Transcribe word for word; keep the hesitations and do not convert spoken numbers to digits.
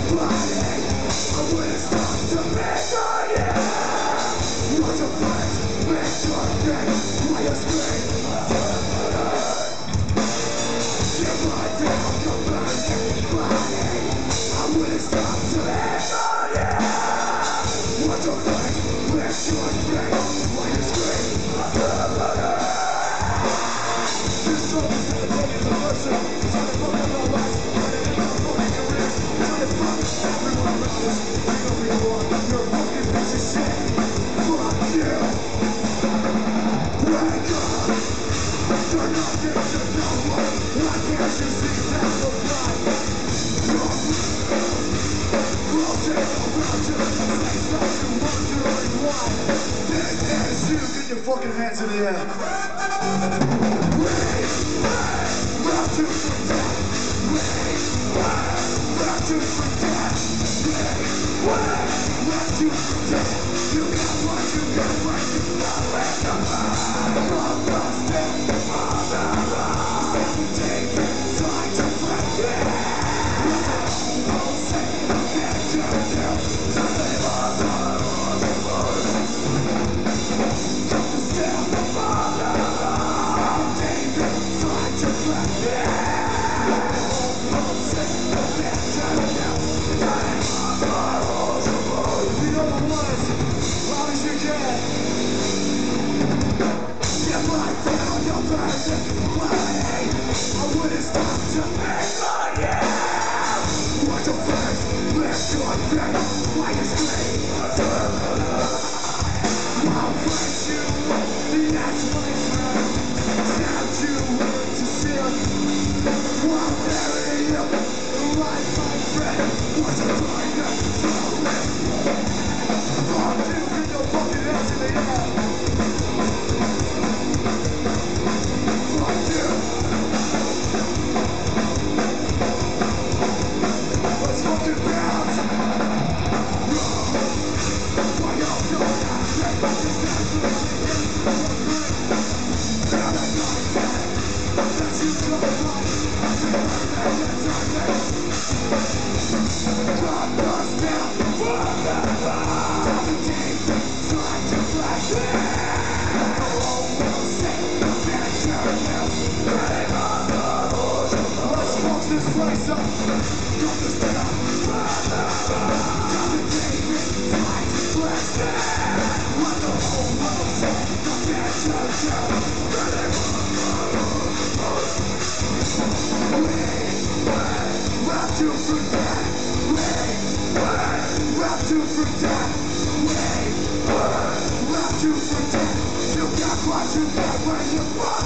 Get your fucking hands in the air. We have to forget. We have to forget. We have to forget. You got what you got, what you got, what you got. From the step of the road, take the time to forget. Don't say forget yourself. Something of the road. From the step of the road, take the time to forget. Don't say forget yourself. Something of the road. You know the words, as long as you can. Get right down your person way. I wouldn't stop to think on you. What the first, lift your feet while you scream. I'll fight you, that's my friend. Sound you to sin. While burying you, right, my friend. What's a tiger for it? Fuck you, get your fucking ass in the air. Fuck you. Let's fucking bounce. Why y'all doing that? Just absolutely down at night, that's you come alive. Drop us down, fuck the bar. Doesn't take the time to flash it. The whole world say the better now. Ready on the ocean. Let's fuck this place up. Drop this down, fuck the bar. Doesn't take the time to flash it. Let the whole world say the better now. Ready on the ocean. We have to forget. We have to forget. We have to forget. You got what you got when you want.